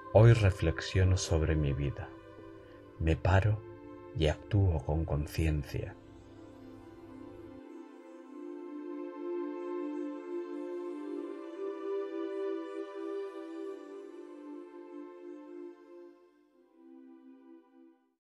Hoy reflexiono sobre mi vida. Me paro y actúo con conciencia.